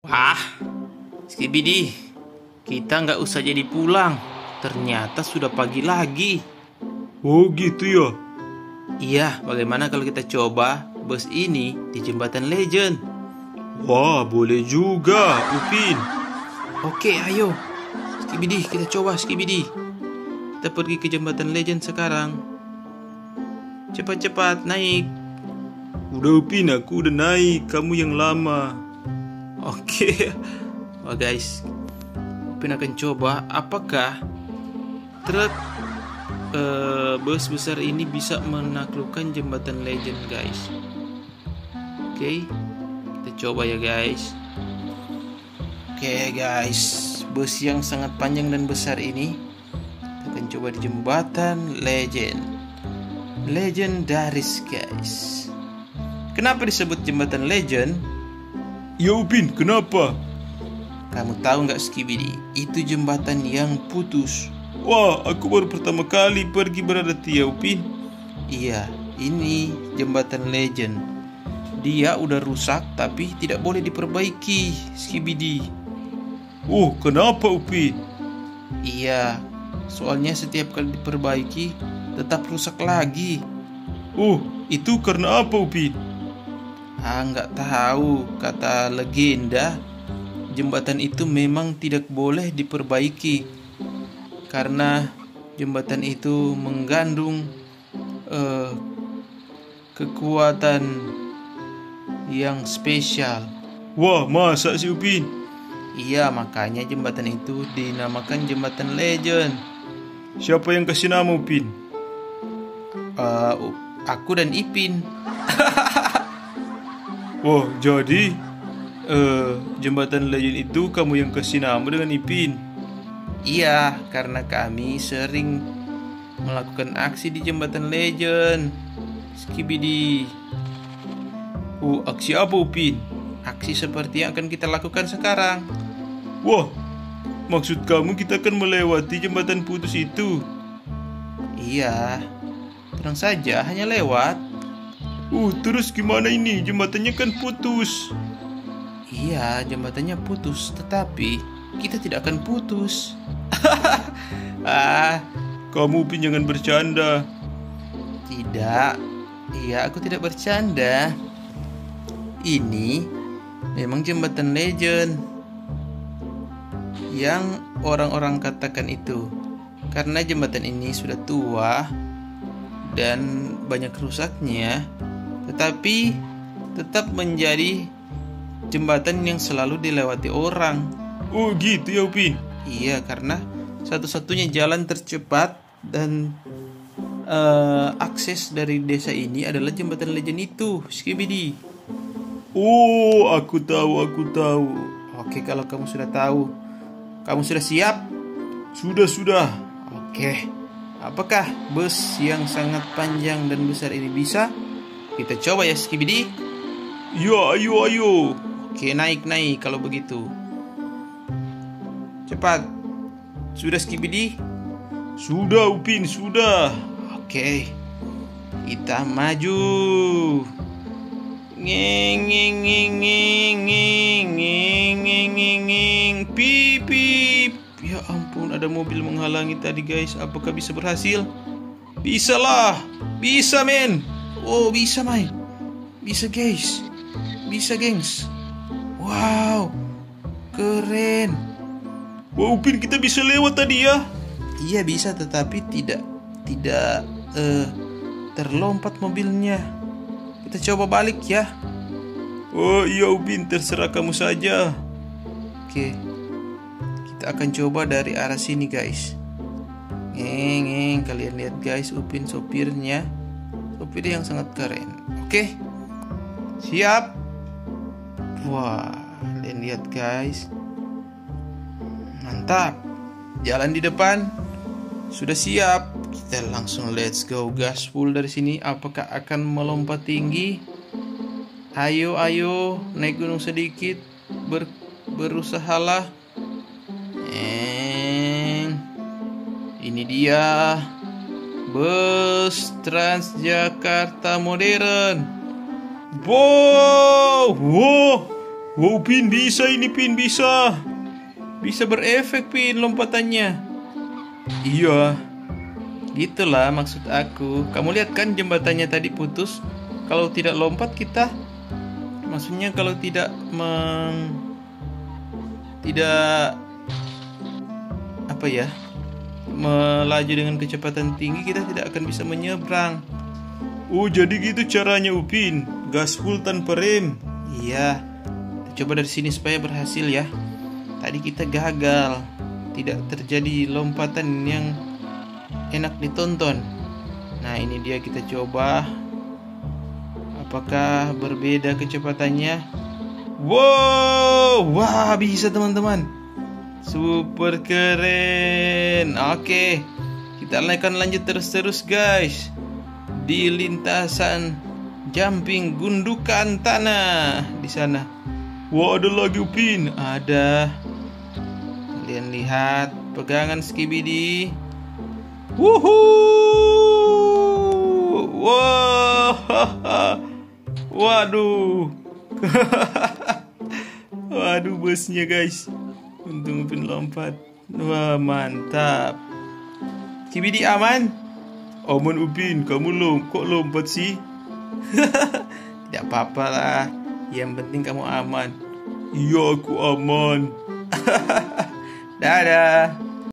Wah, Skibidi, kita nggak usah jadi pulang. Ternyata sudah pagi lagi. Oh gitu ya. Iya, bagaimana kalau kita coba bus ini di Jembatan Legend? Wah, boleh juga, Upin. Oke, ayo. Skibidi, kita coba Skibidi. Kita pergi ke Jembatan Legend sekarang. Cepat-cepat naik. Udah Upin, aku udah naik. Kamu yang lama. Oke. Wah guys, Upin akan coba apakah truk bus besar ini bisa menaklukkan Jembatan Legend guys. Oke, kita coba ya guys. Oke guys, bus yang sangat panjang dan besar ini kita akan coba di Jembatan Legend. Legendaris guys. Kenapa disebut Jembatan Legend? Ya Upin, kenapa? Kamu tahu nggak Skibidi? Itu jembatan yang putus. Wah, aku baru pertama kali pergi berarti ya Upin. Iya, ini jembatan Legend. Dia udah rusak tapi tidak boleh diperbaiki, Skibidi. Oh, kenapa Upin? Iya, soalnya setiap kali diperbaiki tetap rusak lagi. Oh, itu karena apa Upin? Nggak tahu. Kata legenda, jembatan itu memang tidak boleh diperbaiki karena jembatan itu mengandung kekuatan yang spesial. Wah, masa sih Upin? Iya, makanya jembatan itu dinamakan Jembatan Legend. Siapa yang kasih nama Upin? Aku dan Ipin. Wah, jadi Jembatan Legend itu kamu yang kasih nama dengan Ipin. Iya, karena kami sering melakukan aksi di Jembatan Legend. Skibidi. Oh, aksi apa Upin? Aksi seperti yang akan kita lakukan sekarang. Wah, maksud kamu kita akan melewati jembatan putus itu? Iya, tenang saja, hanya lewat. Terus gimana ini? Jembatannya kan putus. Iya, jembatannya putus, tetapi kita tidak akan putus. Kamu Upin jangan bercanda. Tidak. Iya, aku tidak bercanda. Ini memang jembatan Legend yang orang-orang katakan itu. Karena jembatan ini sudah tua dan banyak rusaknya, tetapi tetap menjadi jembatan yang selalu dilewati orang. Oh gitu ya Upin. Iya, karena satu-satunya jalan tercepat dan akses dari desa ini adalah Jembatan Legend itu, Skibidi. Oh, aku tahu. Oke, kalau kamu sudah tahu, kamu sudah siap? Sudah. Oke, apakah bus yang sangat panjang dan besar ini bisa? Kita coba ya, Skibidi. Ya, ayo. Oke, naik kalau begitu. Cepat. Sudah Skibidi? Sudah Upin, sudah. Oke, kita maju. Nging. Pip. Ya ampun, ada mobil menghalangi tadi guys. Apakah bisa berhasil? Bisa lah. Bisa men. Oh, bisa Mai. Bisa guys. Bisa gengs. Wow, keren. Wah Upin, kita bisa lewat tadi ya? Iya bisa, tetapi tidak terlompat mobilnya. Kita coba balik ya. Oh iya Upin, terserah kamu saja. Oke, kita akan coba dari arah sini guys. Ngeng, kalian lihat guys, Upin sopirnya, sopir yang sangat keren. Oke, siap. Wah, kalian lihat guys, mantap. Jalan di depan sudah siap. Kita langsung let's go gaspol dari sini. Apakah akan melompat tinggi? Ayo naik gunung sedikit. Berusahalah. Ini dia bus Transjakarta modern. Wow, Wow, Pin, bisa ini, Pin, bisa. Bisa berefek, Pin, lompatannya. Iya. Gitulah maksud aku. Kamu lihat kan jembatannya tadi putus. Kalau tidak lompat kita, maksudnya kalau tidak tidak apa ya, melaju dengan kecepatan tinggi, kita tidak akan bisa menyeberang. Oh, jadi gitu caranya, Upin. Gaspol tanpa rem. Iya. Coba dari sini supaya berhasil ya. Tadi kita gagal. Tidak terjadi lompatan yang enak ditonton. Nah, ini dia, kita coba. Apakah berbeda kecepatannya? Wow, wah, bisa teman-teman. Super keren. Oke, kita akan lanjut terus guys. Di lintasan jumping gundukan tanah di sana. Wah, ada lagi, Upin. Ada. Kalian lihat pegangan Skibidi. Wuhuu. Wah. Waduh. Waduh, busnya guys. Untung Upin lompat. Wah, mantap. Skibidi aman? Aman, Upin. Kamu kok lompat sih? Tidak apa-apa lah. Yang penting kamu aman. Iya, aku aman. Dadah.